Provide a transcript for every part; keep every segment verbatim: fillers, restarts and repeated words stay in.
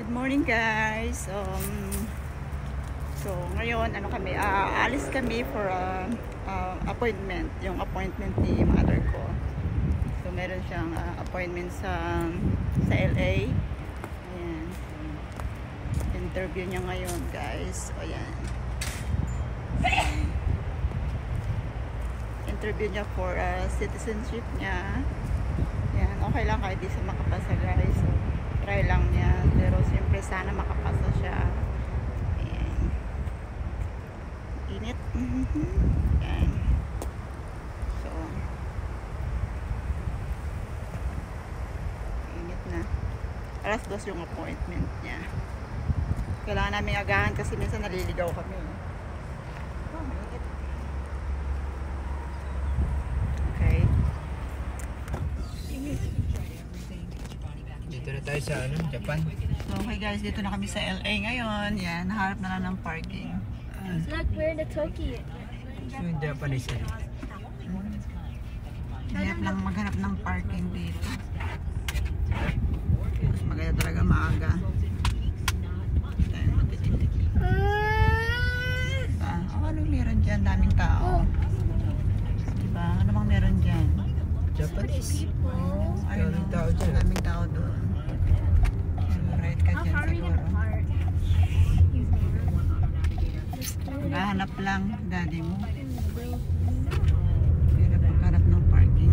Good morning guys. Um, so ngayon ano kami, uh, alis kami for a uh, appointment, yung appointment ni mother ko. So meron siyang uh, appointment sa sa L A. Ayan. Interview niya ngayon guys. O yan. Interview niya for uh, citizenship niya. Yan, okay lang kahit di siya makapasa guys. So, try lang niya. Pero siyempre sana makapasa siya. Ayan. Init. Mm-hmm. Yan. So, init na. Alas dos yung appointment niya. Kailangan namin agahan kasi minsan naliligaw kami. Oh, init. Okay. Dito na tayo sa ano, Japan. Okay guys, dito na kami sa L A ngayon. Yan, naharap na lang ng parking. Look, we're in the Tokyo. Yung Japanese eh. Hanap lang maghanap ng parking dito. Mas maganda talaga maaga. Ayan, matitindi. Ah, oh, ano meron dyan? Daming tao. Diba? Ano bang meron dyan? Japanese. Oh, ayun Daming o. tao dyan. Daming tao doon. Right ka How dyan far are we siguro. gonna park? Hahanap lang, daddy mo. Pero paghanap ng parking.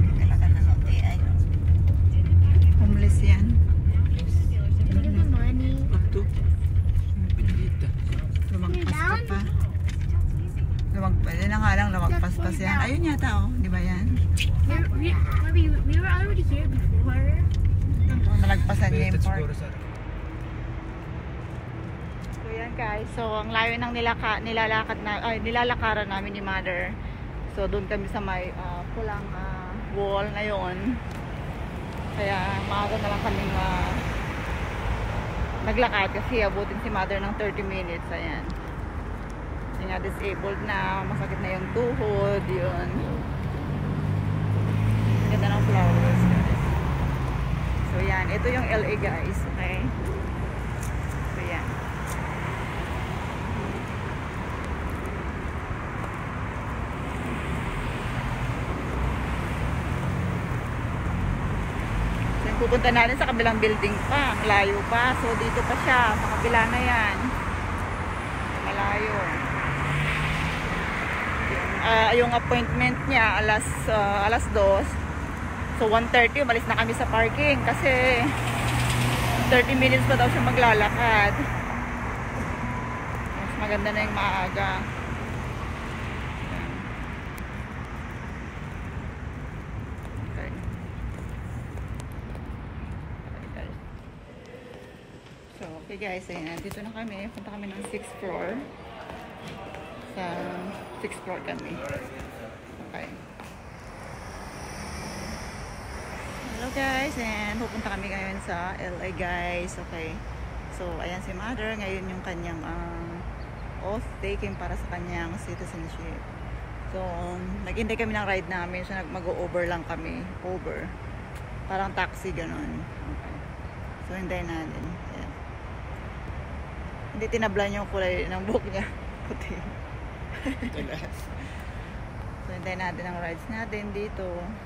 Homeless yan. Look at the money. Ito. Dito. Lumagpas ka pa. Lumagpas. Yan na nga lang, lumagpas pa siya. Ayun yata oh, di ba yan? We, we, we were already here before. Nalagpasan niya yung Dito park. siguro sa So yan guys, so ang layo ng nilaka, nilalakad na, ay, nilalakaran namin ni mother. So doon kami sa may uh, pulang uh, wall na yon. Kaya maaga na lang kaming uh, naglakad kasi abutin si mother ng thirty minutes. Ayan. Kasi nga disabled na, masakit na yung tuhod, yun. Ang ganda ng flowers guys. So yan, ito yung L A guys, okay? So yan. So yung pupunta natin sa kabilang building pa, malayo pa. So dito pa siya, sa kabila na yan. Malayo. Yung, uh, yung appointment niya alas uh, alas dos. So one thirty umalis na kami sa parking kasi thirty minutes pa daw siya maglalakad. Mas maganda na yung maaga. Okay. Okay guys. So okay guys, ayan. Dito na kami. Punta kami ng sixth floor. Sa sixth floor kami. Okay. Hello guys, and pupunta kami ngayon sa L A guys. Okay. So, ayan si mother. Ngayon yung kanyang uh, oath taking para sa kanyang citizenship. So, um, nag-hintay kami ng ride namin. So, mag-over lang kami. Over. Parang taxi, ganun. Okay. So, hintayin natin. Ayan. Hindi tinablan yung kulay ng buhok niya. Puti. So, hintayin natin ang rides natin dito.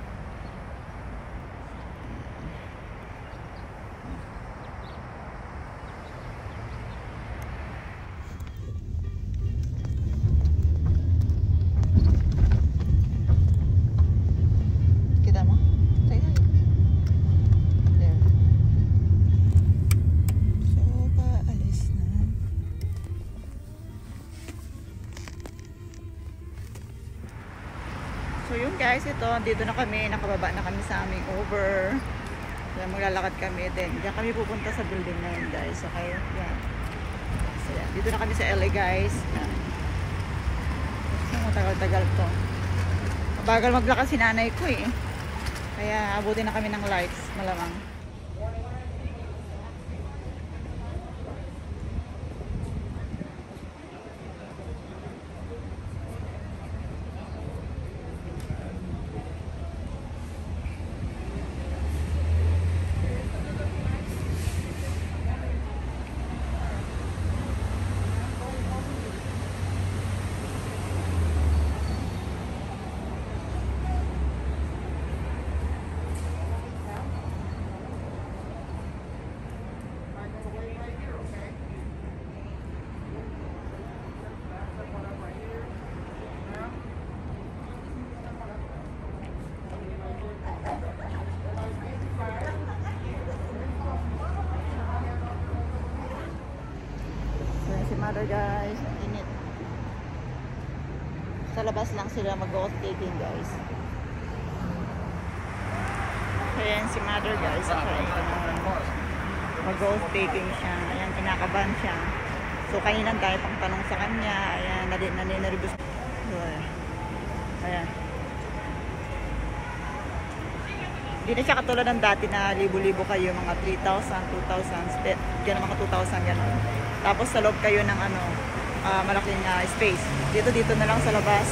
Kita mo? Tayo. There. So, paalis na. So, yun guys, ito. Dito na kami. Nakababa na kami sa aming over. So, maglalakad kami. Then, diyan kami pupunta sa building na yun guys. Okay? Yan. So, yan. Dito na kami sa L A guys. Yan. So, matagal-tagal to. Mabagal maglakas si nanay ko eh. Kaya abutin na kami ng lights, malamang. mother guys. Ang init. Sa labas lang sila mag-off taking guys. Ayan si mother guys. Okay. Mag-off taking siya. Ayan, kinakabahan siya. So kanina tayo pang tanong sa kanya. Ayan, naninaribus. Ayan. Hindi na siya katulad ng dati na libo-libo kayo, mga three thousand, two thousand, gano'n mga two thousand, gano'n. Tapos sa loob kayo ng ano, uh, malaking uh, space. Dito, dito na lang sa labas.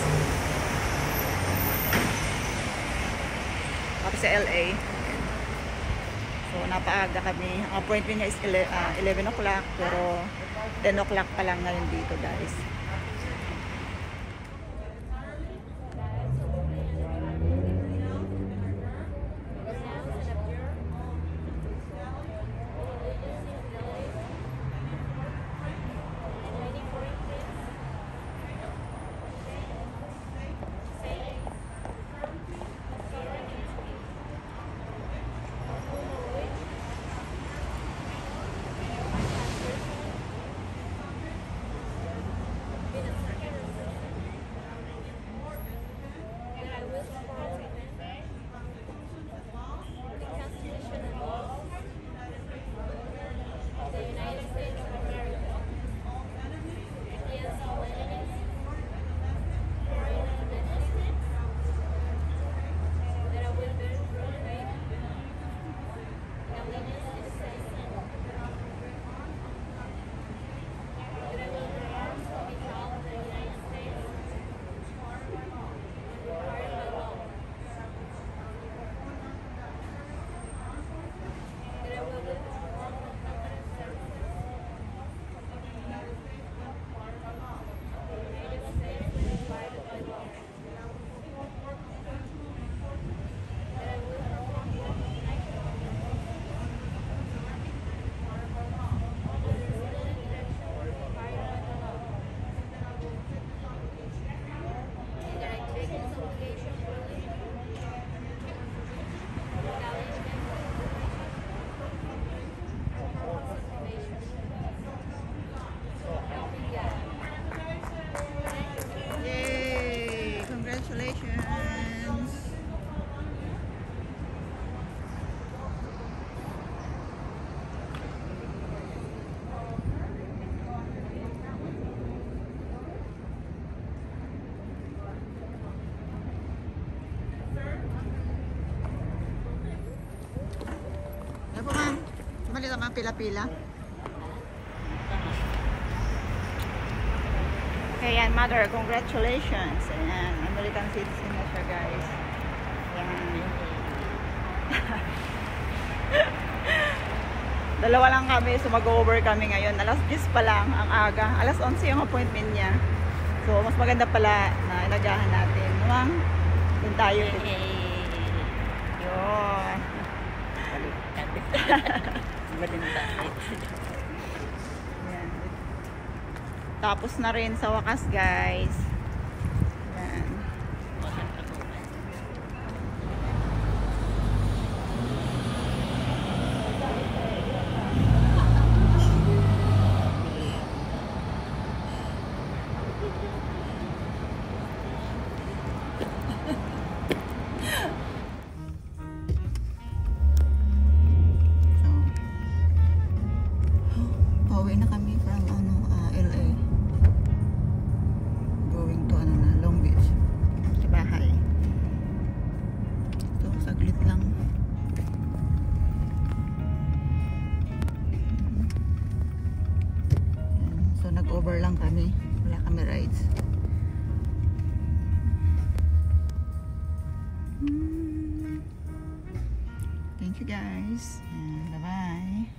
Tapos sa L A. So, napaaga kami. Ang appointment niya is eleven o'clock, pero ten o'clock pa lang ngayon dito, guys. Mali naman pila-pila. Okay, yan, mother, congratulations. Ayan, American citizen na siya, guys. Ayan. Dalawa lang kami, so mag-over kami ngayon. Alas diyes pa lang, ang aga. Alas onse yung appointment niya. So, mas maganda pala na inagahan natin. Namang, dun tayo. Yun. Yan. Tapos na rin sa wakas, guys. Yan. Pauwi na kami from ano, uh, L A. Going to ano na, Long Beach. Sa bahay. So, saglit lang. So, nag-over lang kami. Wala kami rides. Thank you guys. And bye-bye.